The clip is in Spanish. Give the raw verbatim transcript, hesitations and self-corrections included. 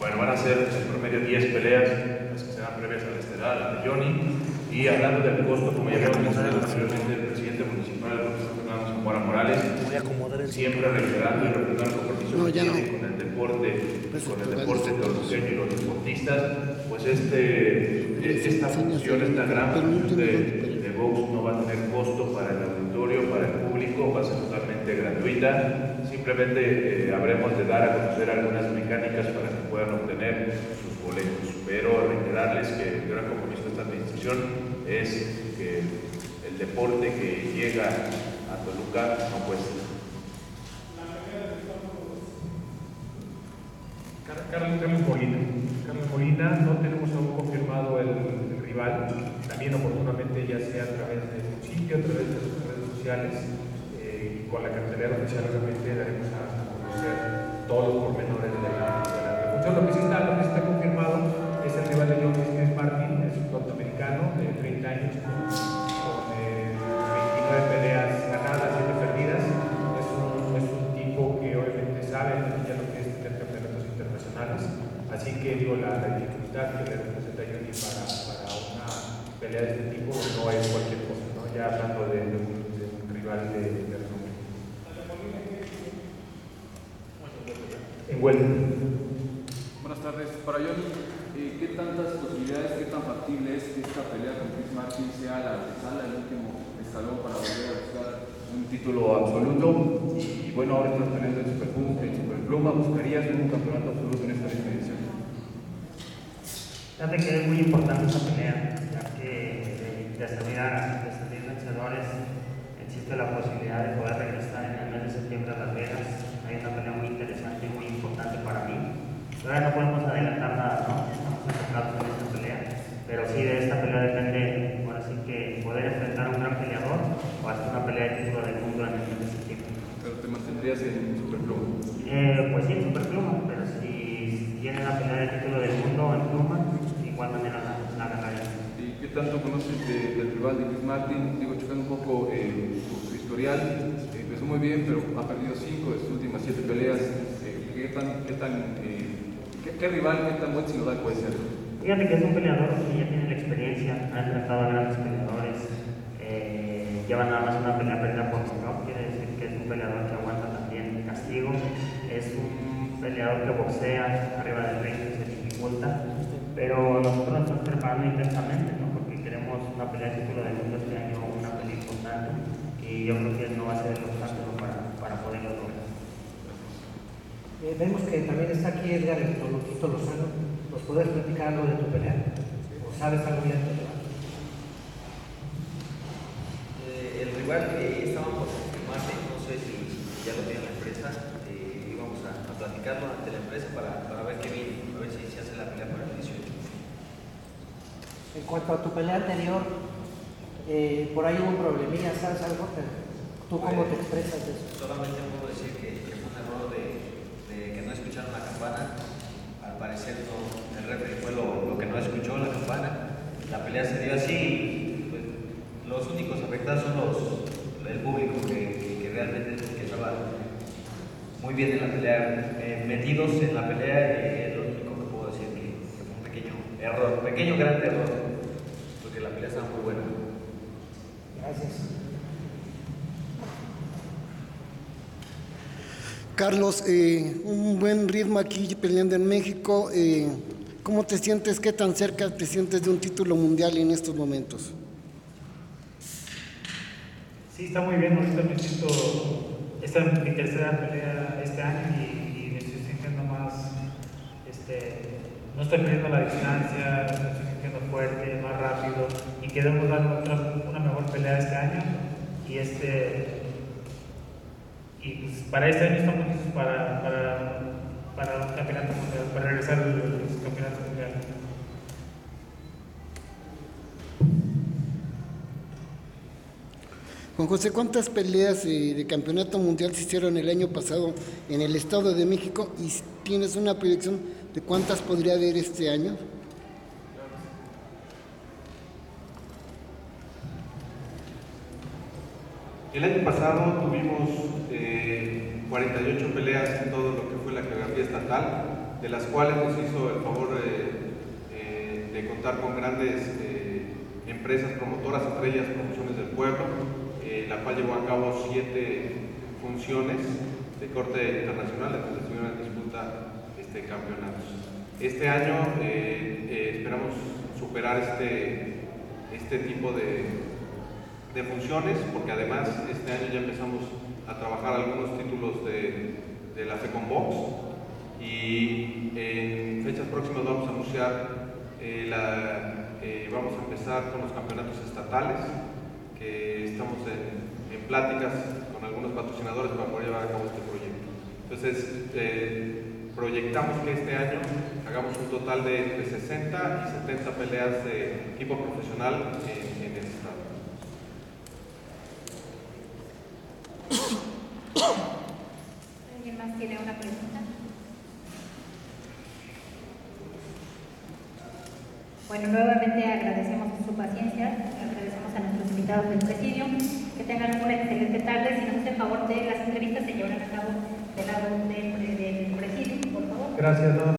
Bueno, van a ser en promedio diez peleas, las que serán previas a la estelar, a la de Johnny. Y hablando del costo, como ya habíamos mencionado anteriormente, el presidente municipal, el profesor Fernando Zamora Morales, siempre reiterando y refrendando el compromiso no, que ya tiene no. con el deporte, Pues, con el pues, deporte tortugueño y los deportistas, pues este, esta función, esta gran función de, de box no va a tener costo para el auditorio, para el público, va a ser totalmente gratuita. Simplemente eh, habremos de dar a conocer algunas mecánicas para que puedan obtener sus boletos, pero reiterarles que el gran compromiso de esta administración es que el deporte que llega a Toluca no cueste. Carlos Molina. Carlos Molina, no tenemos aún confirmado el, el rival, también oportunamente ya sea a través del sitio, a través de las redes sociales, eh, y con la cartelera oficial obviamente daremos a, a conocer todos los pormenores de la, de la función. Lo que sí está, lo que sí está confirmado es el rival de John Chris Martin, es un norteamericano de treinta años con, con eh, veintinueve peleas ganadas, siete perdidas. Es un, es un tipo que obviamente sabe ya lo que es tener campeonatos internacionales. Así que digo, la, la dificultad que le representa a Johnny para, para una pelea de este tipo no es cualquier cosa, ¿no? Ya hablando de, de, un, de un rival de, de renombre. En Huelva. Buenas tardes. Para Johnny, eh, ¿qué tantas posibilidades, qué tan factible es que esta pelea con Chris Martin sea la antesala, el último escalón para volver a buscar un título absoluto? Y bueno, ahora estás peleando en Superpluma, en Superpluma, ¿buscarías un campeonato absoluto en esta misma edición? Fíjate que es muy importante esta pelea, ya que de, de, salir a, de salir vencedores existe la posibilidad de poder regresar en el mes de septiembre a Las Vegas. Hay una pelea muy interesante y muy importante para mí. Todavía no podemos adelantar nada, ¿no? Estamos enfocados en esta pelea, pero sí de esta pelea depende, ahora sí que poder enfrentar a un gran peleador o hasta una pelea de título del mundo en el mes de septiembre. ¿Pero te mantendrías en Superpluma? Eh, pues sí, en Superpluma, pero si tiene la pelea de título del mundo en pluma, de igual manera la, la ganaría. ¿Y qué tanto conoces de, del rival de Chris Martin? Digo, checando un poco eh, su, su historial, eh, empezó muy bien, pero ha perdido cinco de sus últimas siete peleas. Eh, ¿Qué tan, qué tan eh, ¿Qué, ¿Qué rival, qué tan buen sinodal puede ser? Fíjate que es un peleador que ya tiene la experiencia, ha enfrentado a grandes peleadores, eh, lleva nada más una pelea perdida por nocaut, quiere decir que es un peleador que aguanta también el castigo, es un peleador que boxea arriba del ring, que se dificulta, pero nosotros nos estamos preparando intensamente, ¿no? Porque queremos una pelea de título del mundo este año, una pelea importante, y yo creo que no va a ser el obstáculo para, para poderlo lograr. Eh, vemos que también está aquí Edgar el Toloquito Lozano. ¿Nos puedes platicar algo de tu pelea? ¿O sabes algo ya de tu rival? Eh, el rival que estaban por confirmarse, no sé si ya lo tiene la empresa, eh, íbamos a, a platicarlo ante la empresa para, para ver qué viene, a ver si se hace la pelea para el dieciocho. En cuanto a tu pelea anterior, eh, por ahí hubo un problemilla, ¿sabes algo? ¿Tú cómo te expresas de eso? Solamente puedo decir que, que fue un error de que no escucharon la campana. Al parecer no, el referee fue lo, lo que no escuchó la campana. La pelea se dio así y pues, los únicos afectados son los, el público que, que, que realmente que estaba muy bien en la pelea, eh, metidos en la pelea, eh, es lo único que puedo decir que, que fue un pequeño error, pequeño gran error, porque la pelea estaba muy buena. Gracias. Carlos, eh, un buen ritmo aquí peleando en México. Eh, ¿Cómo te sientes? ¿Qué tan cerca te sientes de un título mundial en estos momentos? Sí, está muy bien. Ahorita me siento, esta es mi tercera pelea este año y, y me estoy sintiendo más, este, no estoy perdiendo la distancia, me estoy sintiendo fuerte, más rápido y queremos dar otra, una mejor pelea este año y este. Y pues para este año estamos listos para, para, para un campeonato mundial, para regresar a los campeonatos mundiales. Juan José, ¿cuántas peleas eh, de campeonato mundial se hicieron el año pasado en el Estado de México? ¿Y tienes una proyección de cuántas podría haber este año? El año pasado tuvimos eh, cuarenta y ocho peleas en todo lo que fue la geografía estatal. de las cuales nos hizo el favor eh, eh, de contar con grandes eh, empresas promotoras, entre ellas Promociones del Pueblo, eh, la cual llevó a cabo siete funciones de corte internacional, en donde estuvieron en disputa este, campeonatos. Este año eh, eh, esperamos superar este, este tipo de, de funciones, porque además este año ya empezamos a trabajar algunos títulos de, de la FECONVOX, y en fechas próximas vamos a anunciar, eh, la, eh, vamos a empezar con los campeonatos estatales, que estamos en, en pláticas con algunos patrocinadores para poder llevar a cabo este proyecto. Entonces, eh, proyectamos que este año hagamos un total de entre sesenta y setenta peleas de equipo profesional en, en el estado. ¿Alguien más tiene una pregunta? Bueno, nuevamente agradecemos su paciencia, agradecemos a nuestros invitados del presidio, que tengan una excelente tarde. Si nos hace favor de las entrevistas, se llevarán a cabo del lado del, del presidio, por favor. Gracias.